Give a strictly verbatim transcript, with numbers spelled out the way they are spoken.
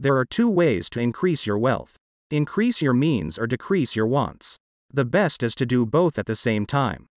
There are two ways to increase your wealth: increase your means or decrease your wants. The best is to do both at the same time.